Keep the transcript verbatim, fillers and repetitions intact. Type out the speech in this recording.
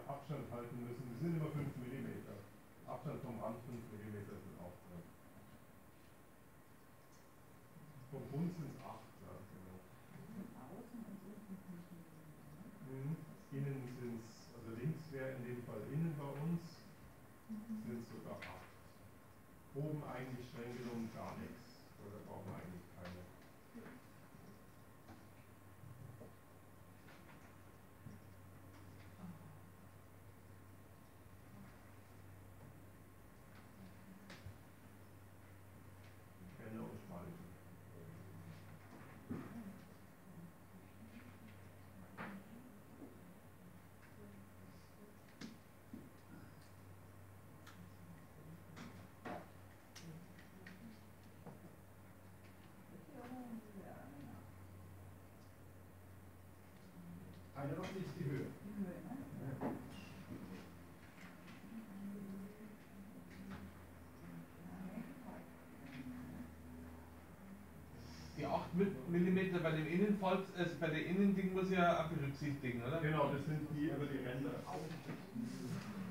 Abstand halten müssen. Die sind immer fünf Millimeter. Abstand vom Rand fünf Millimeter sind auch drin. Vom Bund sind es acht, ja, genau. Mhm. Innen sind es, also links wäre in dem Fall innen bei uns, sind es sogar acht. Oben eigentlich streng genommen gar nichts. Oder brauchen wir eigentlich keine. Kenne und Spalte. Eine noch nicht die Höhe. Die acht Millimeter bei dem Innenfalz, also bei der Innending muss ja auch berücksichtigen, oder? Genau, das sind die über die Ränder.